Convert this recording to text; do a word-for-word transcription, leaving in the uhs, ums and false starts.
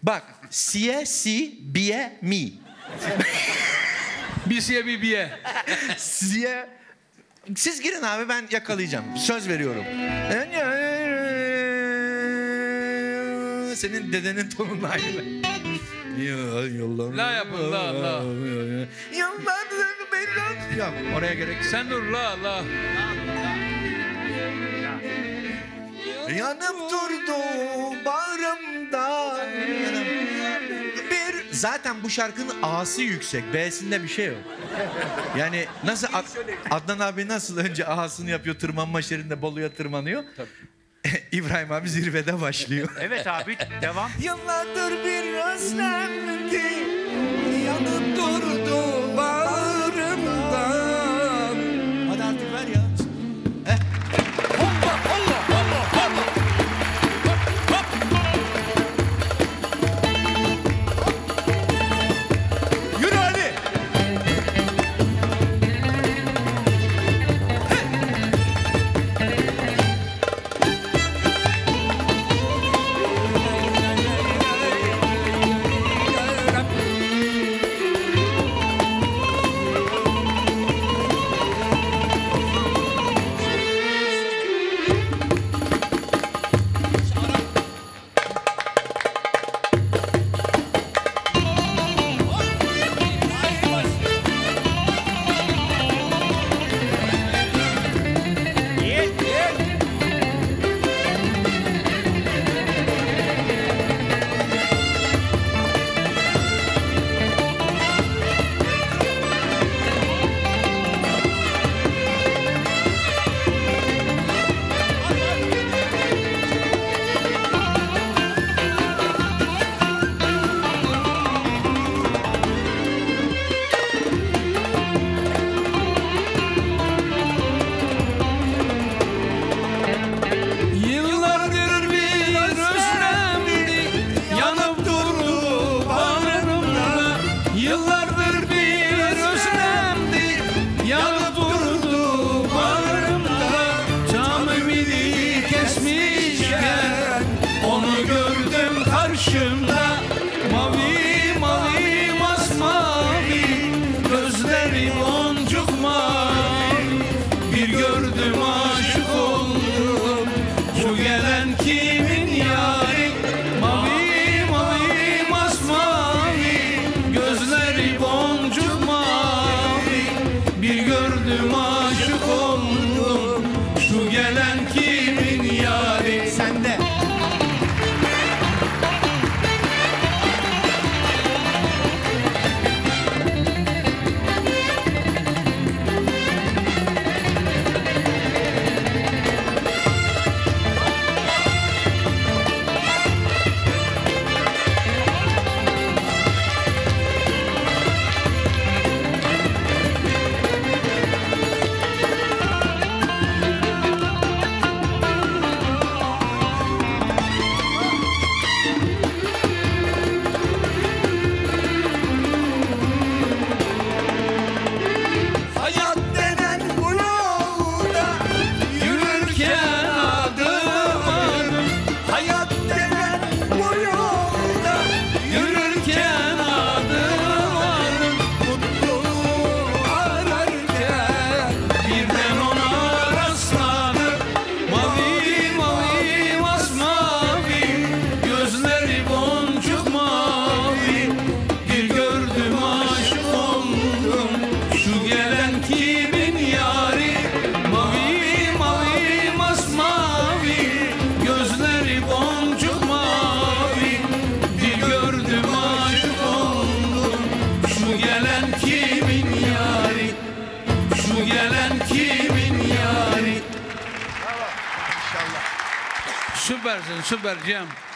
Bak, siye, si, biye, mi. Bisiye bibiye. Siye... Siz girin abi, ben yakalayacağım. Söz veriyorum. Senin dedenin tonunla aynı. La yapın, la, la. Yok, oraya gerek yok. Sen dur, la, la. Yanıp durdu bağrımda. Bir, zaten bu şarkının A'sı yüksek, B'sinde bir şey yok. Yani nasıl Ad, Adnan abi nasıl önce A'sını yapıyor, tırmanma yerinde Bolu'ya tırmanıyor. İbrahim abi zirvede başlıyor. Evet abi, devam. Yıllardır bir özlemdi, yanıp durdu bağrımdan. Hadi artık ver ya. Heh. Allah, Allah, Allah, Allah. Hop, hop. Yürü Ali. Süpersin, süper Cem.